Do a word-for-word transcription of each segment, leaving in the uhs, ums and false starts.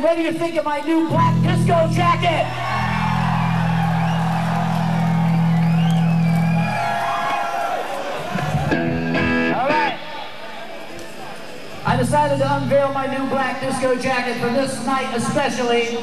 what do you think of my new black disco jacket? All right. I decided to unveil my new black disco jacket for this night especially.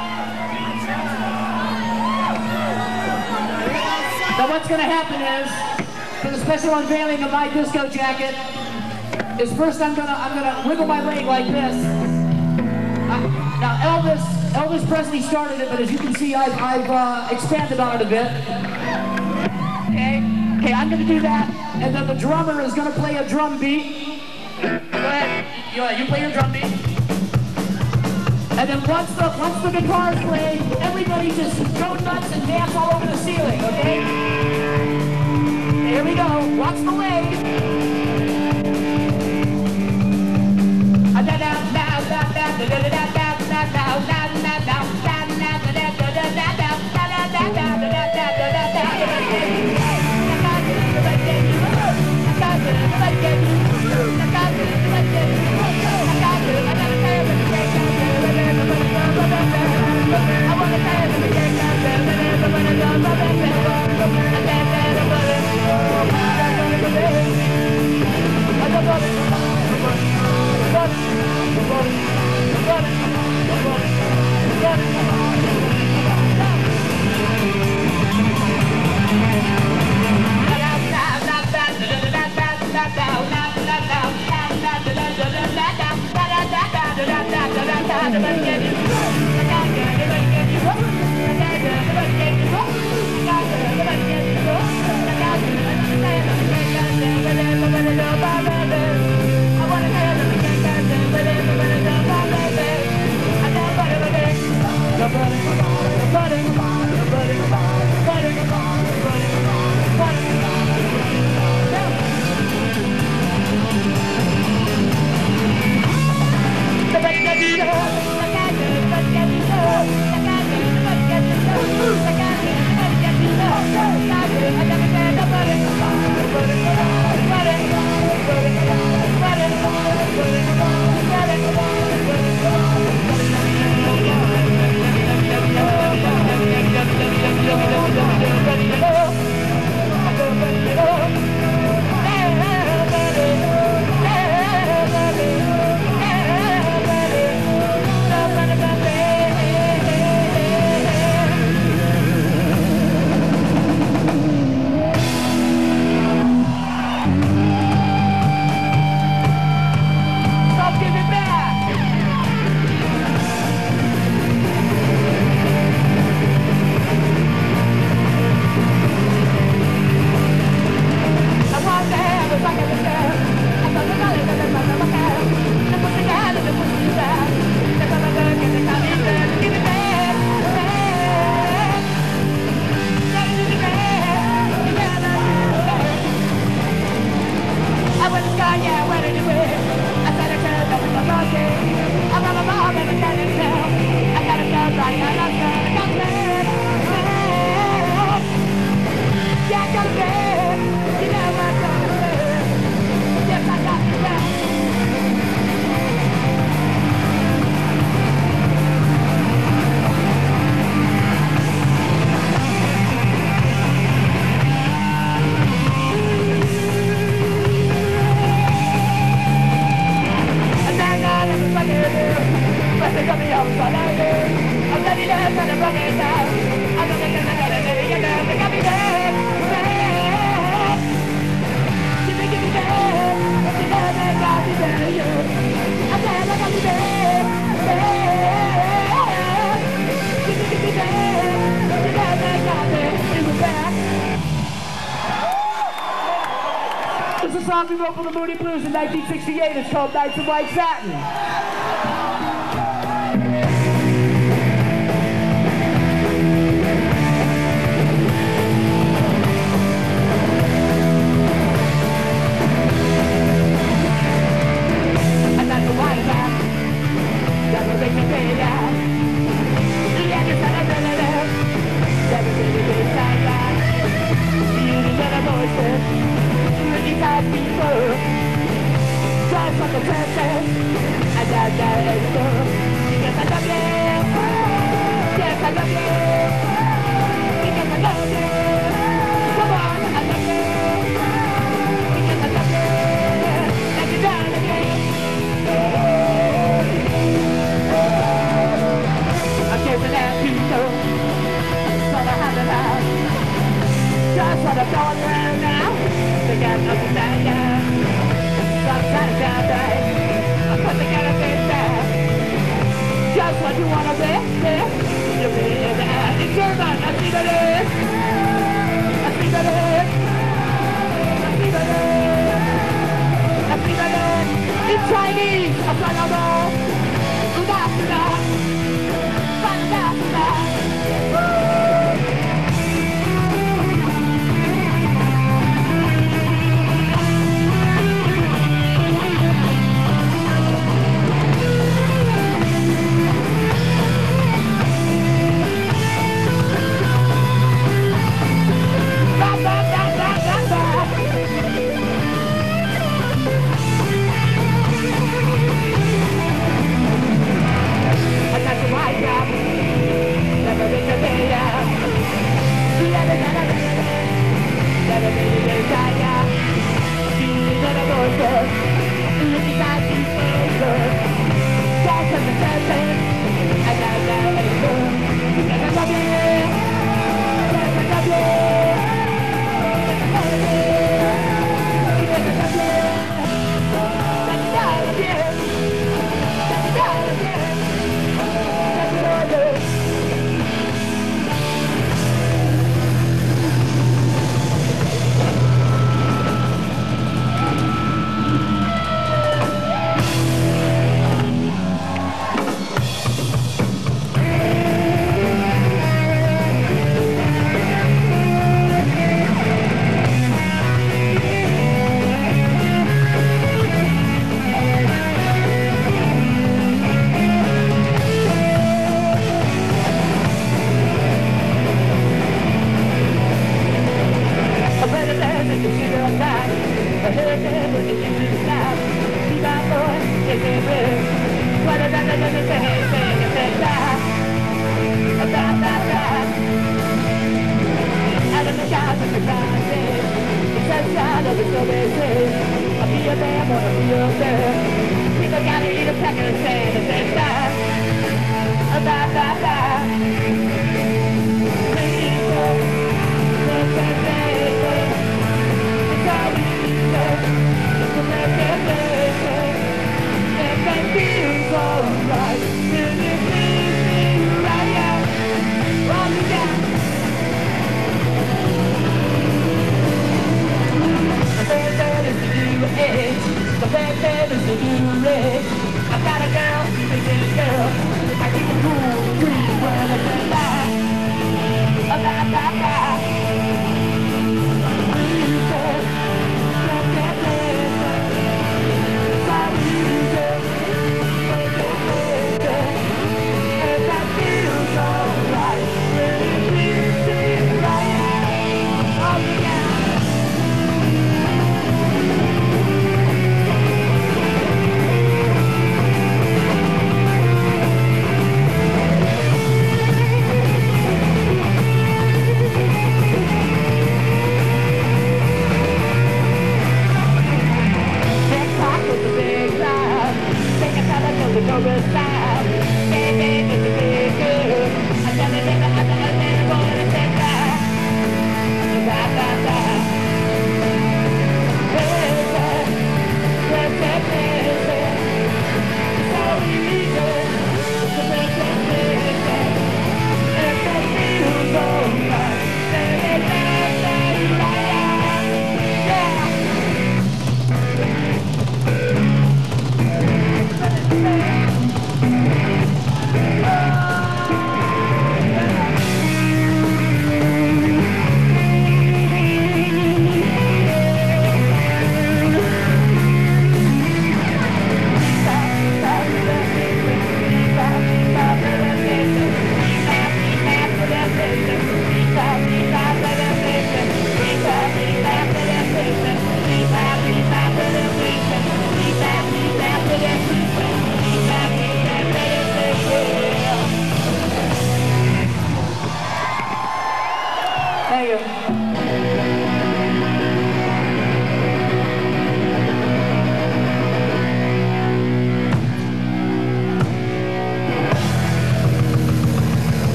Now what's going to happen is, for the special unveiling of my disco jacket, is first I'm gonna I'm gonna wiggle my leg like this. Uh, now Elvis Elvis Presley started it, but as you can see, I've I've uh, expanded on it a bit. Okay, okay, I'm gonna do that, and then the drummer is gonna play a drum beat. Go ahead, you, uh, you play your drum beat. And then once the once the guitar's played, everybody just go nuts and dance all over the ceiling. Okay, here we go. Watch the leg. This is a song we wrote for the Moody Blues in nineteen sixty-eight. It's called Nights of White Satin. People, just like a what I'm going through now. They got nothing down there. Sometimes down there. I put together this there. Just what you wanna be, yeah. You'll be in there. It's your man, I see the list. I see the list. I see the list. I see the list. In Chinese, I find out all. Uda, uda. Find out, uda. I've got a girl, she's a girl, I keep it cool,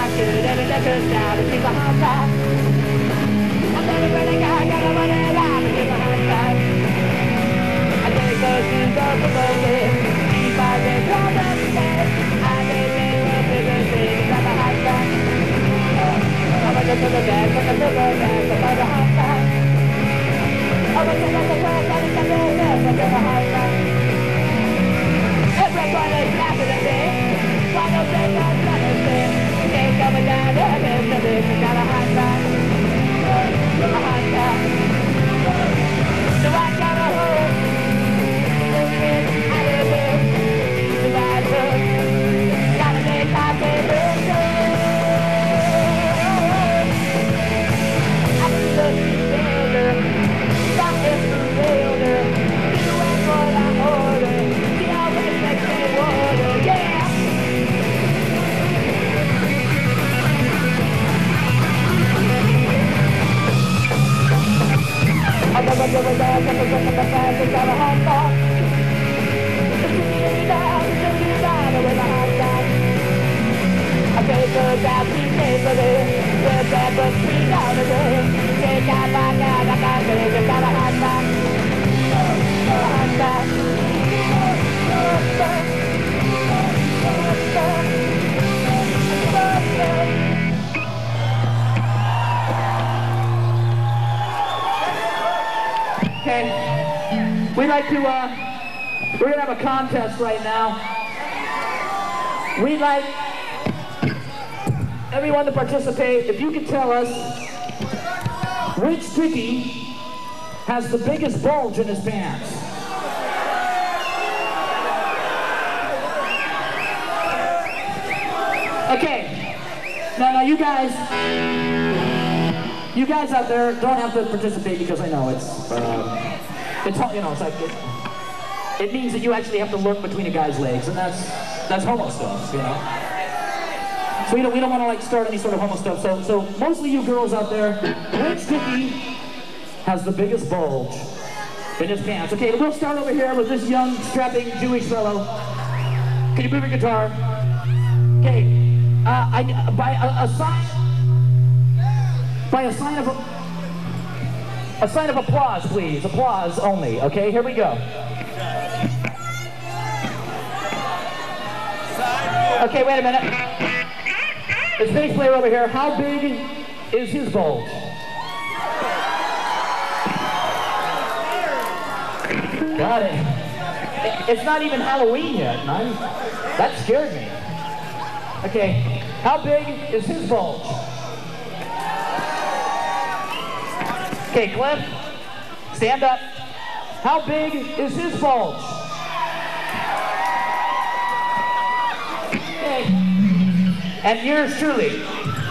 should ever let her down. But she's a hot shot. I'm never gonna go, gonna run it out. But she's a hot shot. I take her to the promotion. She finds a problem today. I take her a bigger thing. I'm a hot shot. I'm gonna go to the back, I'm gonna go to the back. I'm a hot shot. I'm gonna go to the back, I'm gonna go to the back. I'm a hot shot. Everybody's laughing at me. Why don't they not understand? Ain't coming down there, there's nothing. I got a hot shot. A hot shot. So I got a hold. I live here. So I took. Gotta make my favorite show. I'm a lucky sailor. Stop it for failure. Doing what I order. She always makes me water. Yeah. I'm gonna go with that, I'm gonna go with the fast, it's got a hot shot. It's really down, it's really down with a hot shot. I take her down, she pays for it. We're bad, but she's out of it. Take out my guy, I got it, it's got a hot shot. A hot shot. Okay, we'd like to, uh, we're gonna have a contest right now. We'd like everyone to participate. If you could tell us which Dickie has the biggest bulge in his pants. Okay, now, now you guys, you guys out there don't have to participate because I know it's, uh, it's, you know, it's like, it, it means that you actually have to look between a guy's legs, and that's, that's homo stuff, you know? So we don't, we don't want to like start any sort of homo stuff, so, so mostly you girls out there, which Dickie has the biggest bulge in his pants? Okay, we'll start over here with this young, strapping Jewish fellow. Can you move your guitar? Okay. Uh, I, by a, a sign, by a sign of a, a sign of applause, please. Applause only. Okay, here we go. Okay, wait a minute. This bass player over here, how big is his bulge? Got it. It's not even Halloween yet, man. That scared me. Okay, how big is his bulge? Okay, Cliff, stand up. How big is his bulge? Okay, and yours truly.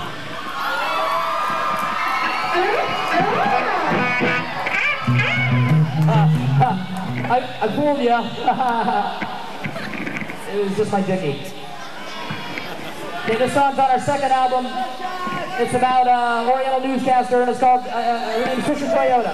Uh, uh, I, I fooled you. It was just my dickie. Okay, this song's on our second album. It's about uh, Oriental newscaster, and it's called uh, uh, her name's Fisher Toyota.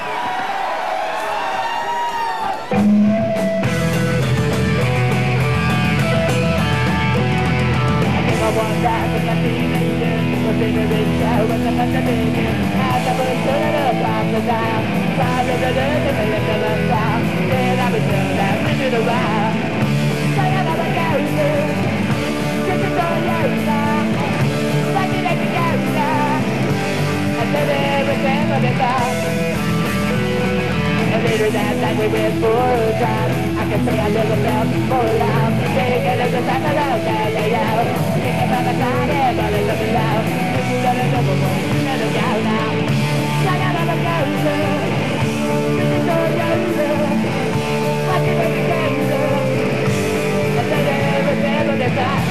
And later that night we went for a drive. I can say I never felt more alive. Take a look at the love that they out. Think about the time, everybody looking loud. If you let it over, you let it go now. I gotta look out, this is all you. I can make it go. I said everything on the side.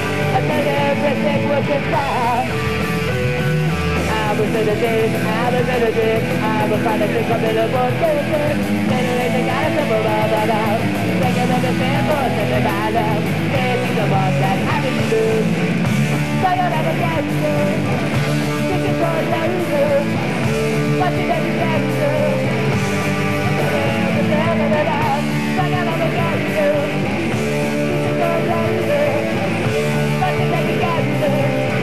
I was in the days, I was will try to think of it about music. Generate the guys of a rubber out. Take it on the sample, send it all out. Can't see the boss that having to do. So you'll never get to. Think it's all that you do. What you never get to. The sample that out. So you'll never get to. Think it's all that you do. What you never get to.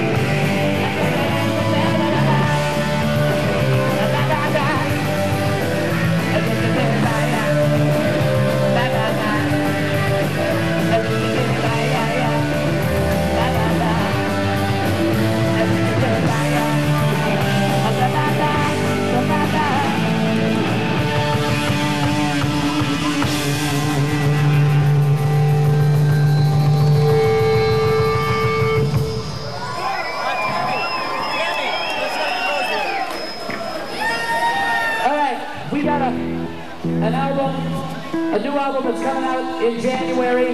An album, a new album that's coming out in January.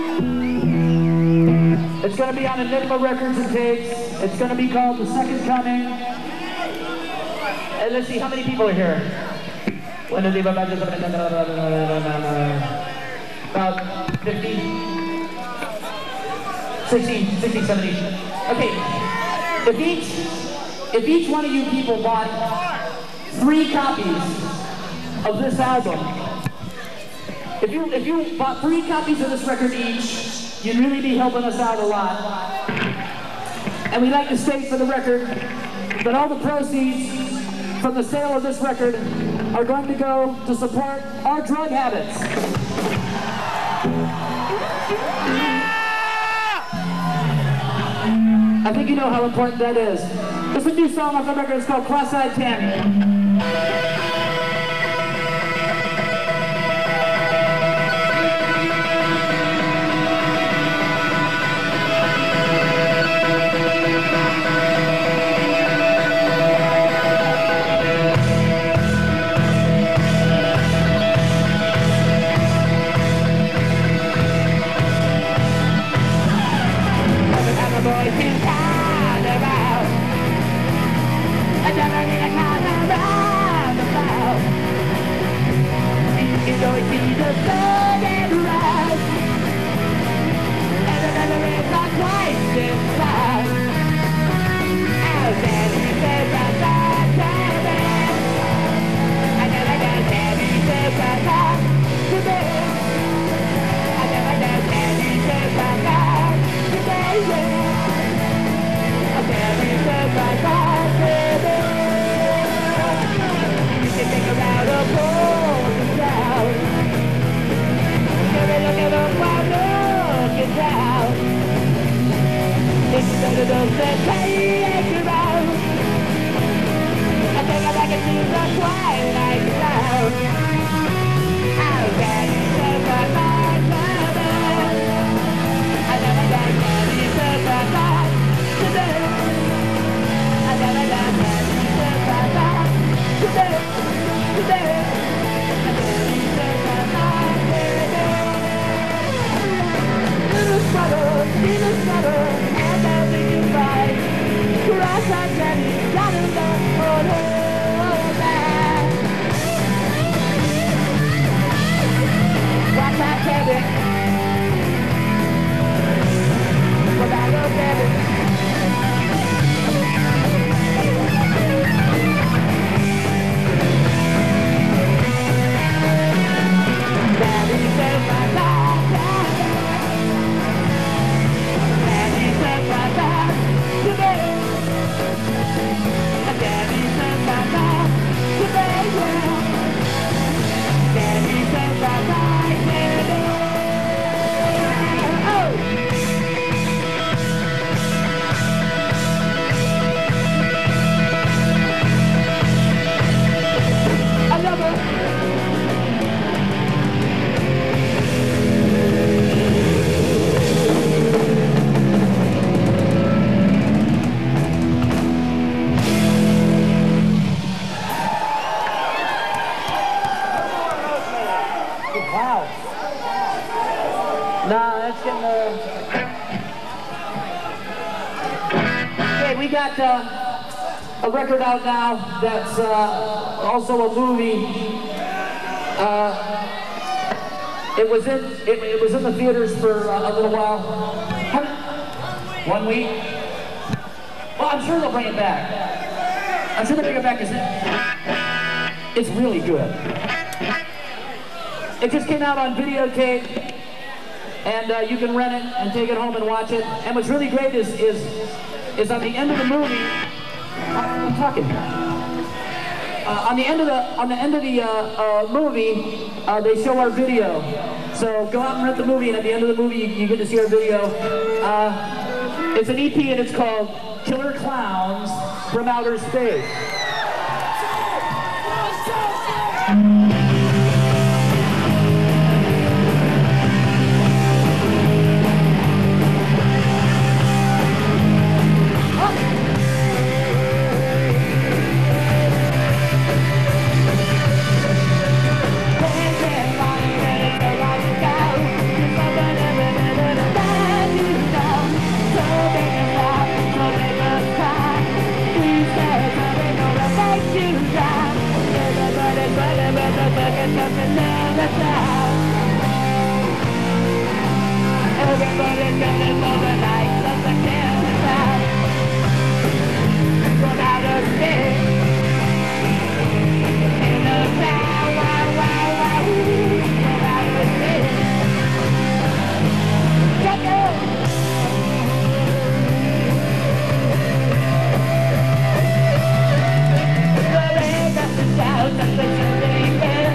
It's going to be on Enigma Records and Tapes. It's going to be called The Second Coming. And let's see, how many people are here? About fifty, sixty, sixty, seventy. Okay, if each, if each one of you people bought three copies of this album. If you if you bought three copies of this record each, you'd really be helping us out a lot. And we'd like to state for the record that all the proceeds from the sale of this record are going to go to support our drug habits. I think you know how important that is. This is a new song off the record. It's called Cross-Eyed Tammy. a record out now that's uh, also a movie. Uh, it was in it, it was in the theaters for uh, a little while. One week. Well, I'm sure they'll bring it back. I'm sure they'll bring it back because it, it's really good. It just came out on videotape, and uh, you can rent it and take it home and watch it. And what's really great is is is on the end of the movie. I'm talking. Uh, on the end of the on the end of the uh, uh, movie, uh, they show our video. So go out and rent the movie, and at the end of the movie, you, you get to see our video. Uh, it's an E P, and it's called Killer Clowns from Outer Space. Everybody's coming for the lights of the killer from outer space. In the cloud, wow, wow, wow, from outer space. Check it! The rain of the south of the shooting bell.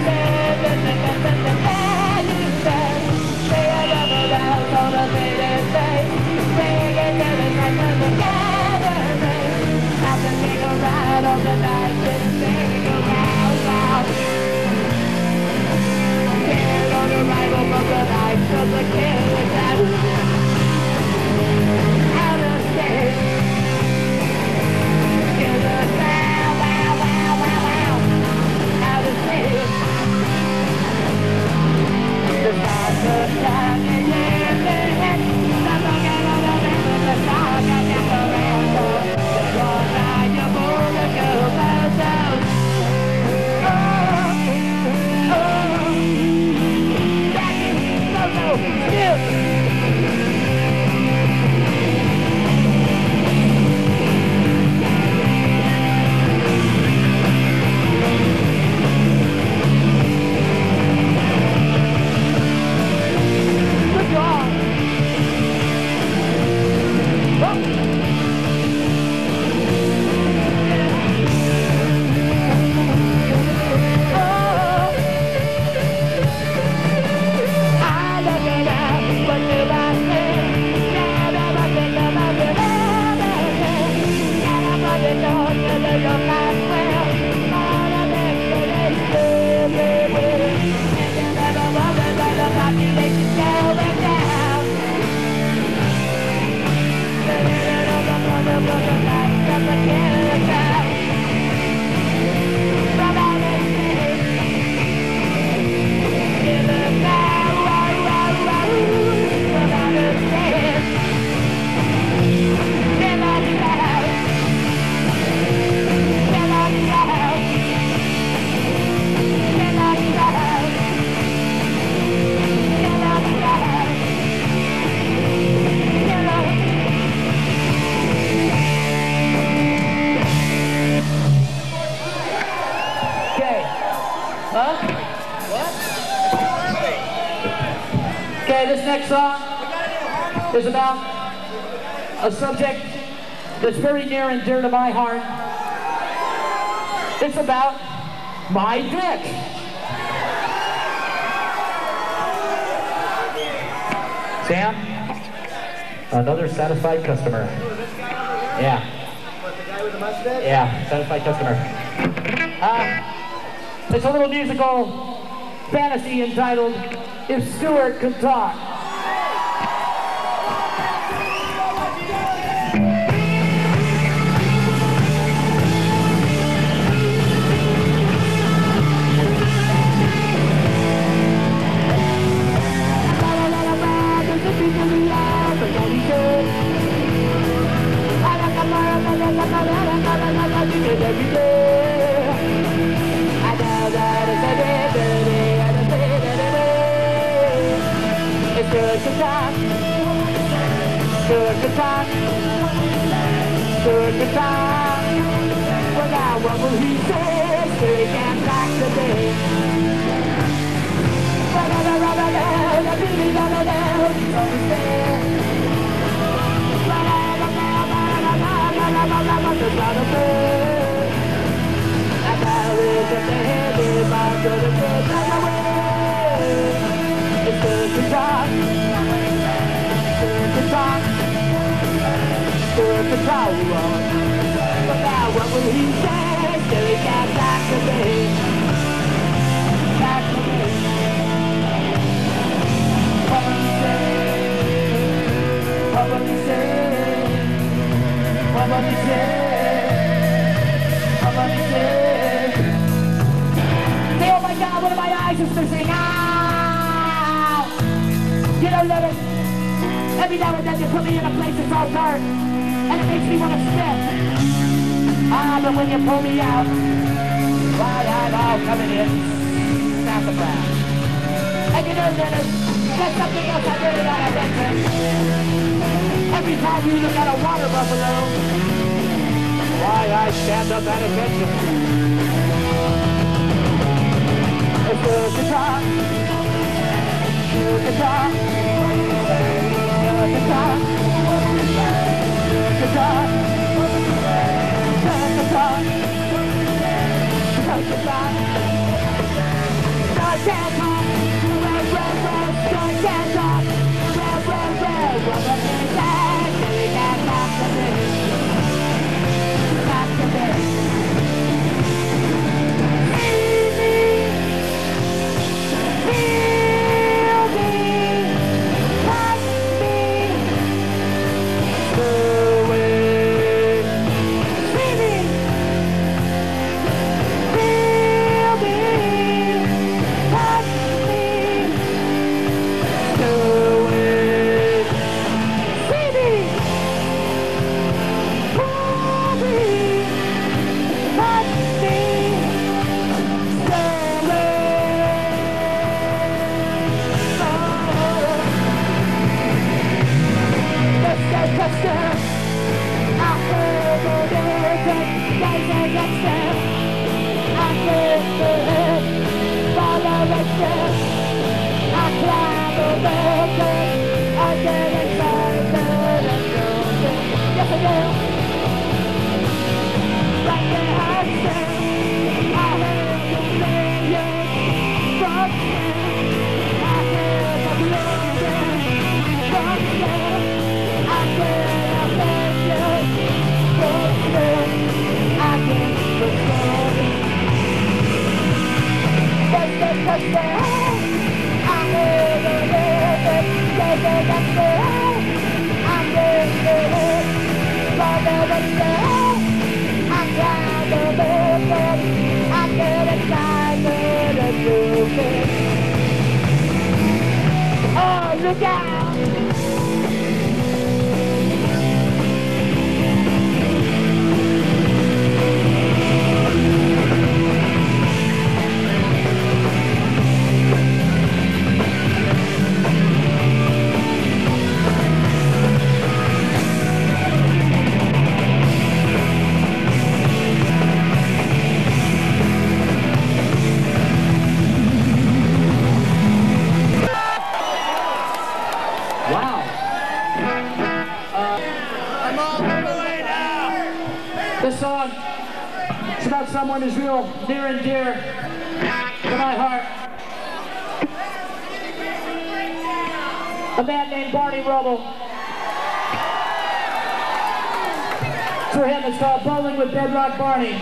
On the faded face, bring it to the night of the gathering. I can take a ride on the night, just sing around loud. Scared on the rival from the night of the killer shadow. Out of space, killer sound, wow, wow, wow, wow. Out of space, the stars of time and day. This next song is about a subject that's very near and dear to my heart. It's about my dick. Sam, another satisfied customer. Yeah. What, the guy with the mustache? Yeah, satisfied customer. Uh, it's a little musical fantasy entitled If Stuart Could Talk. La la la la la la la la la la la la Good time. Good time. Good time. Well, now what will he say? Still he can't back the day. It's good time. Good time. Good time. But now what will he say? Still he can't back the day. Back the day. What will he say? What will he say? What will he say? What will he say? Hey, oh my God, one of my eyes is missing. Ow! You know, let it. Every now and then you put me in a place that's all dark, and it makes me want to spit. Ah, but when you pull me out, why, I'm all coming in sassafras. And you know, Dennis, that's something else I really ought to mention. Every time you look at a water buffalo, why, I stand up at attention. It's good to talk. Good to talk. Good to talk. Good to talk. Good to talk. Good to talk. Start can't talk. Well, well, well. Start can't talk. Well, well, well. What the thing said? Really can't talk to me. Talk to me. Oh, look out! This song is about someone who's real near and dear to my heart. A man named Barney Rubble. For him, it's called Bowling with Bedrock Barney.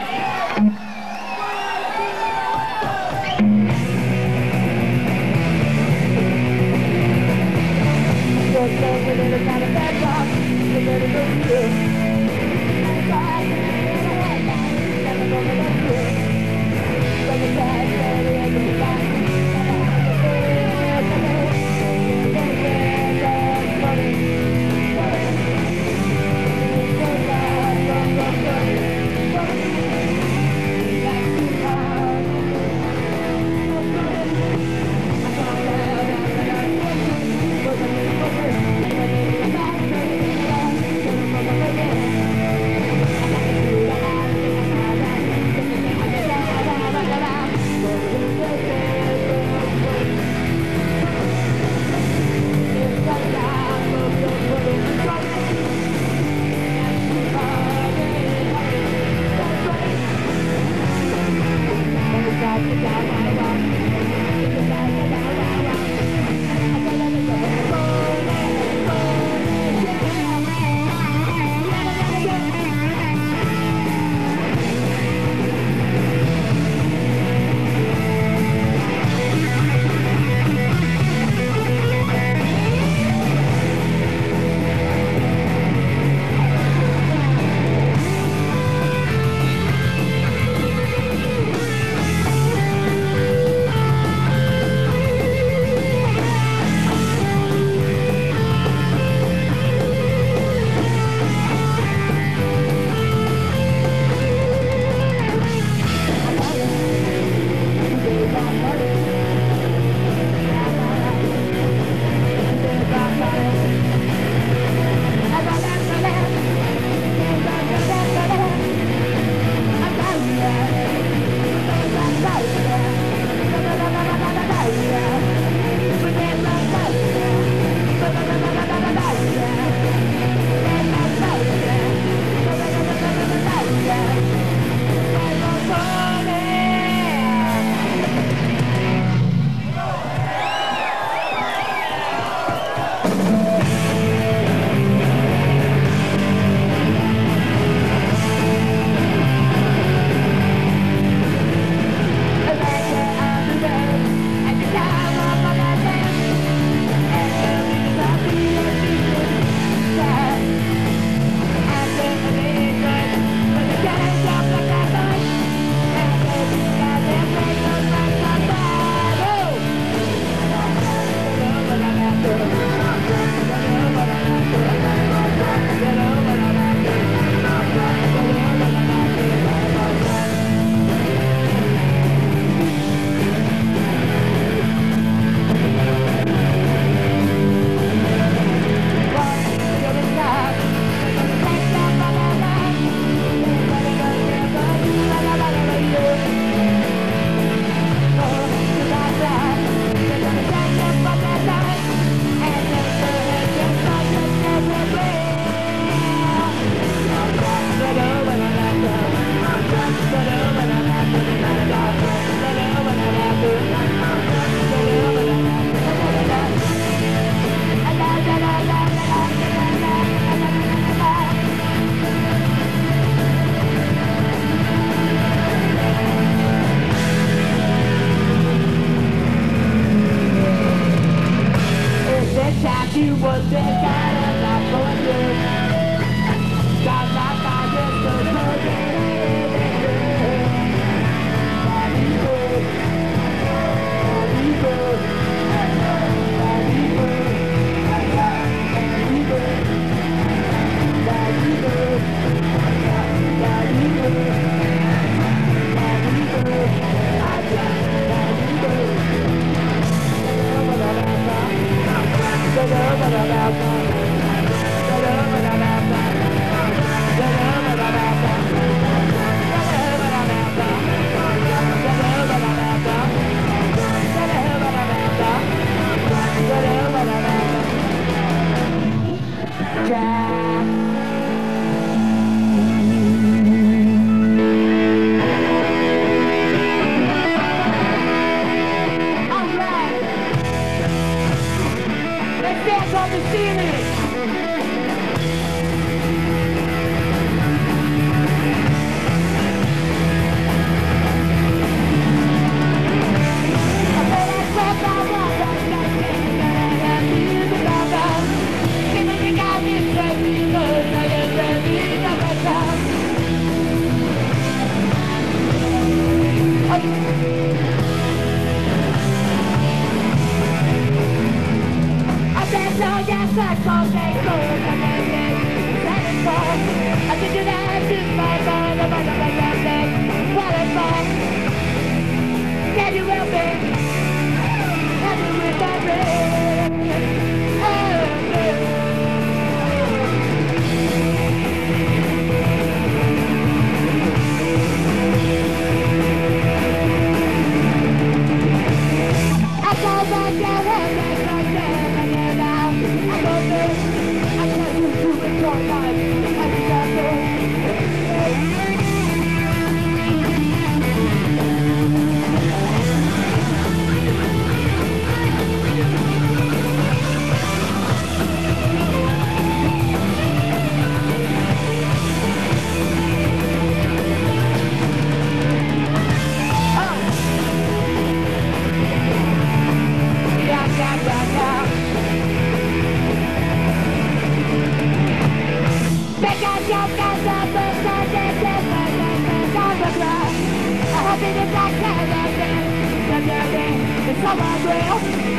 It's all my girl.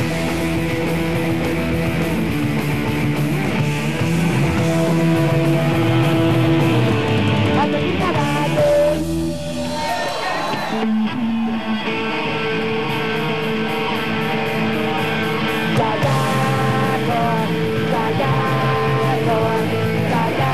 I think that I do. Da da da da da da da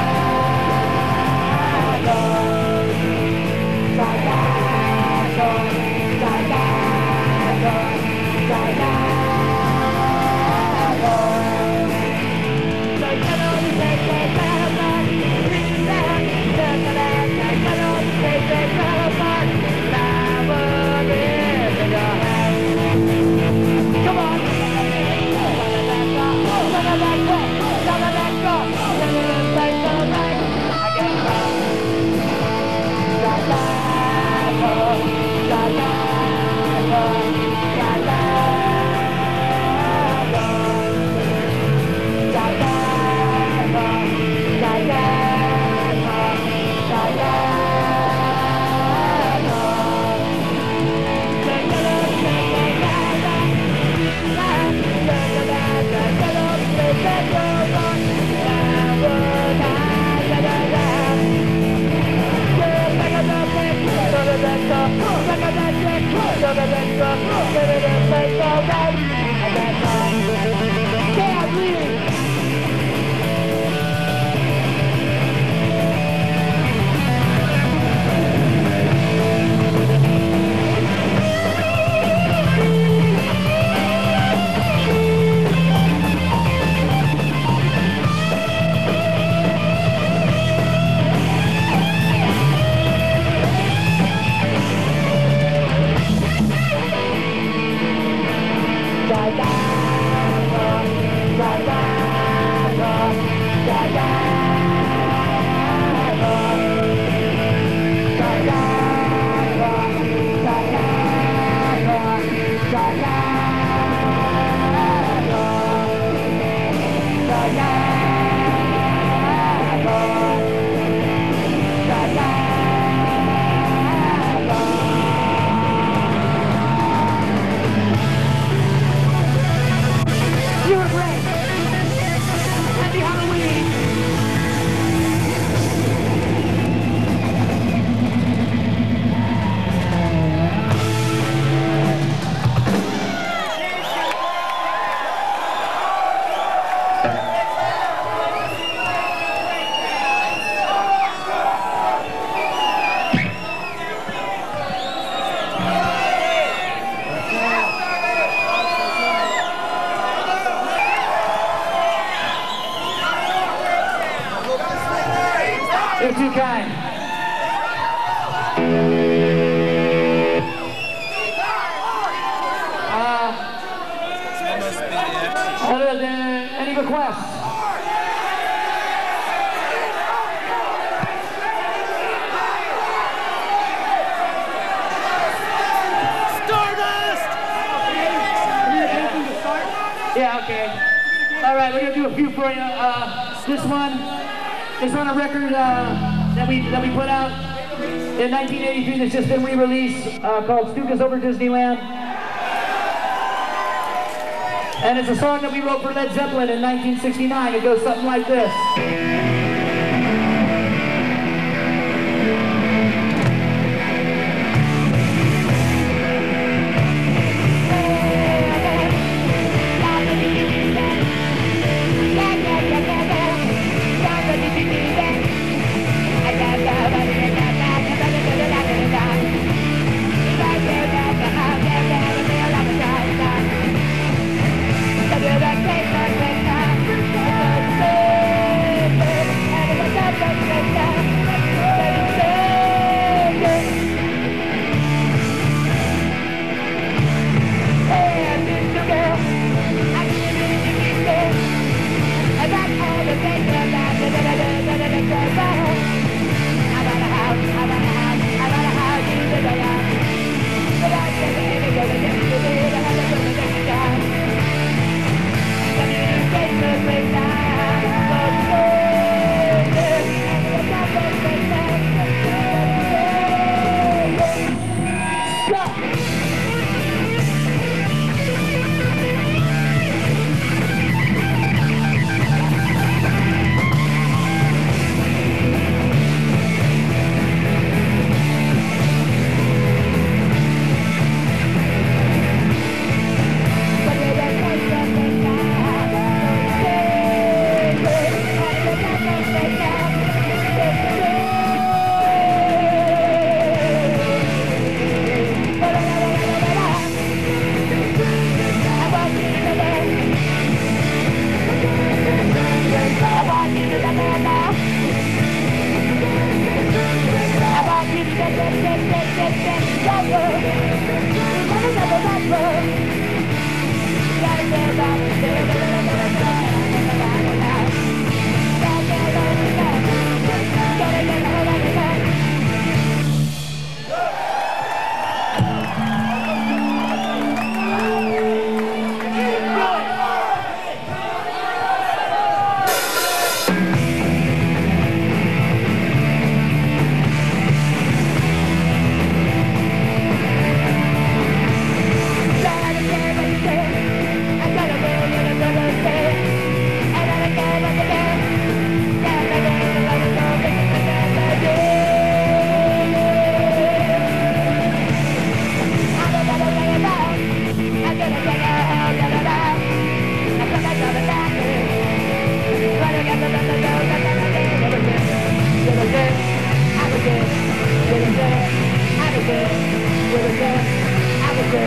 You're too kind. Uh, other than any requests? Stardust! Yeah, okay. All right, we're gonna do a few for you. Uh, this one. It's on a record uh, that we that we put out in nineteen eighty-three that's just been re-released uh, called Stukas Over Disneyland. And it's a song that we wrote for Led Zeppelin in nineteen sixty-nine. It goes something like this. Take my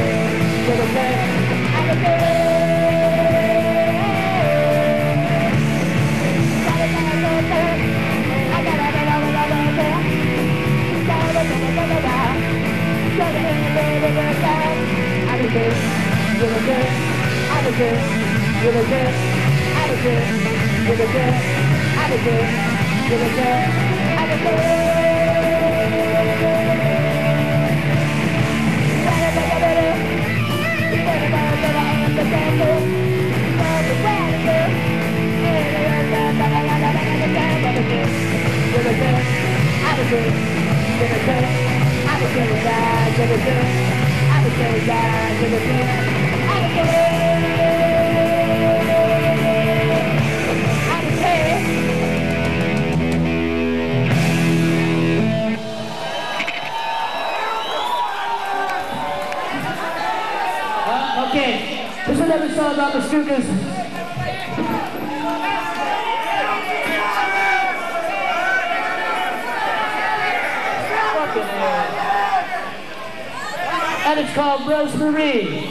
Okay, this is another song about the Stukas. And it's called Rosemary.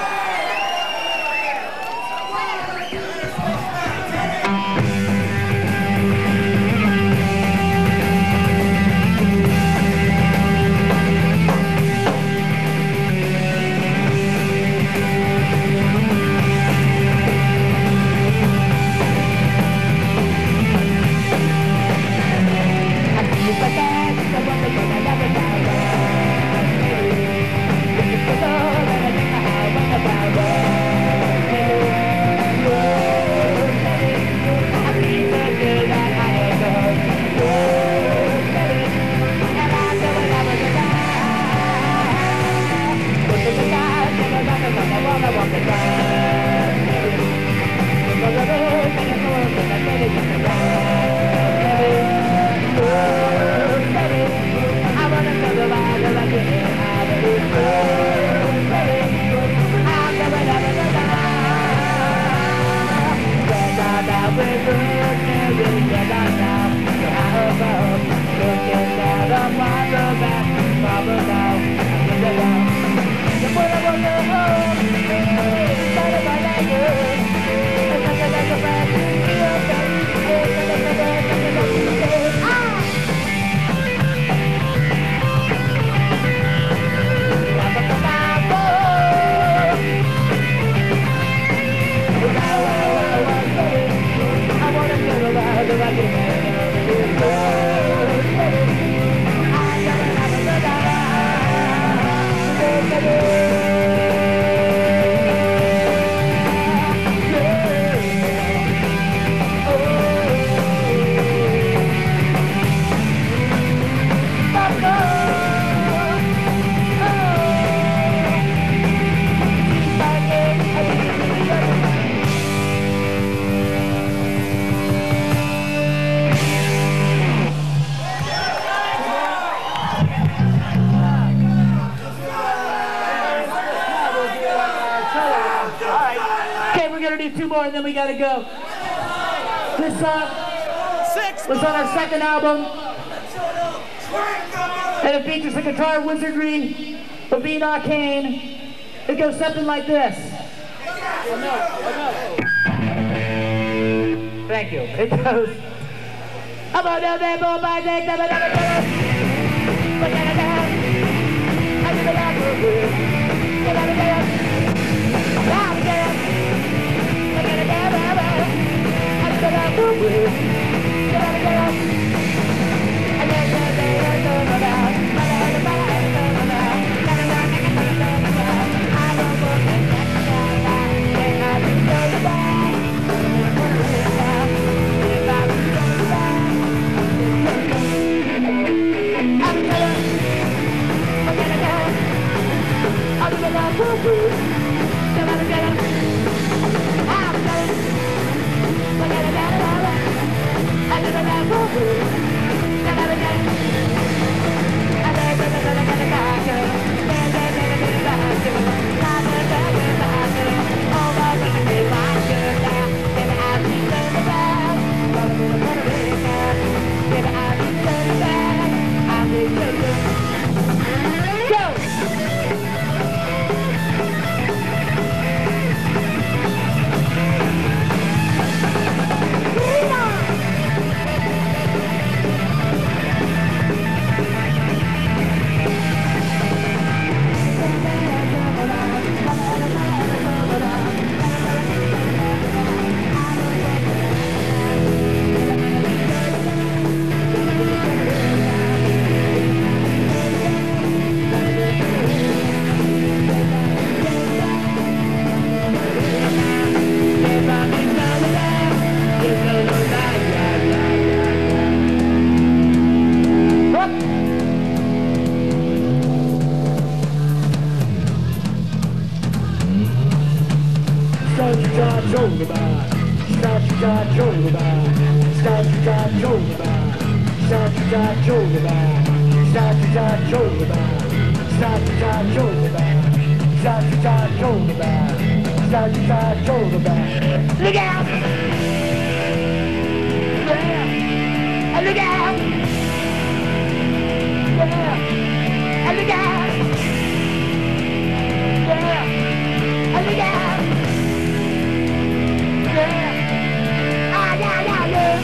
Two more and then we gotta go. This song was on our second album, and it features the guitar wizardry of Enoch Kane. It goes something like this. Thank you. It goes. Look out! Yeah! Look out! Yeah! Look out! Yeah! Look out! Yeah! Ah, yeah, yeah, yeah!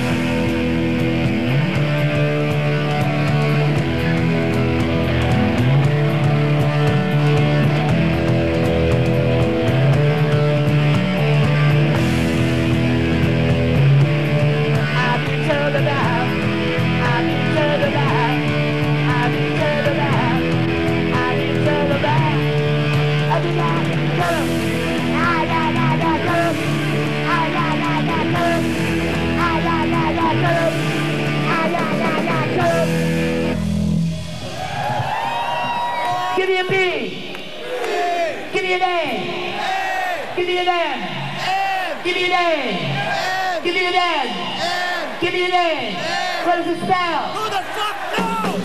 Give me a B. Give me an A. Give me an N. Give me an A. Give me an N. Give me an A. What does it spell? Who the fuck knows?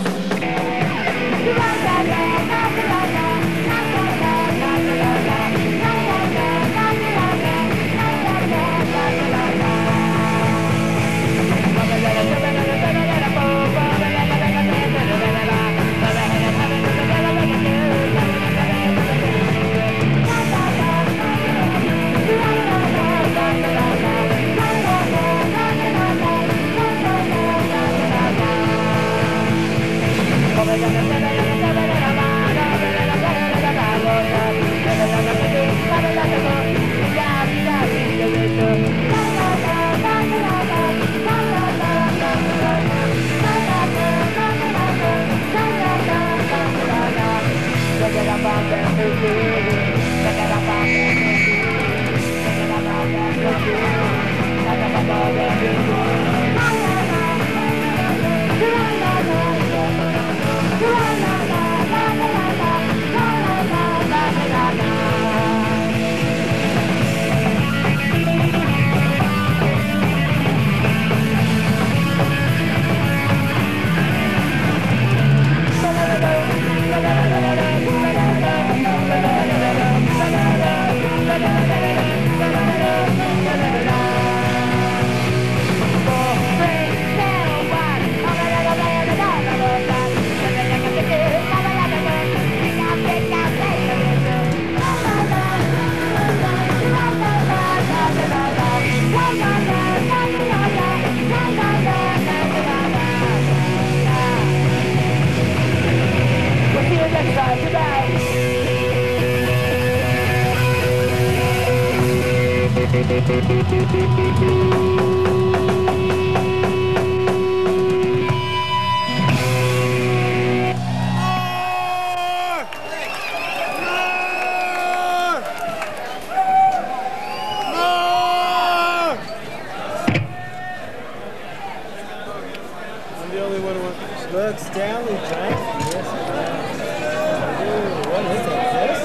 Look, Stanley Johnson. Yes, what is that? This?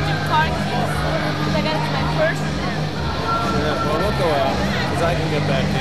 I can get back.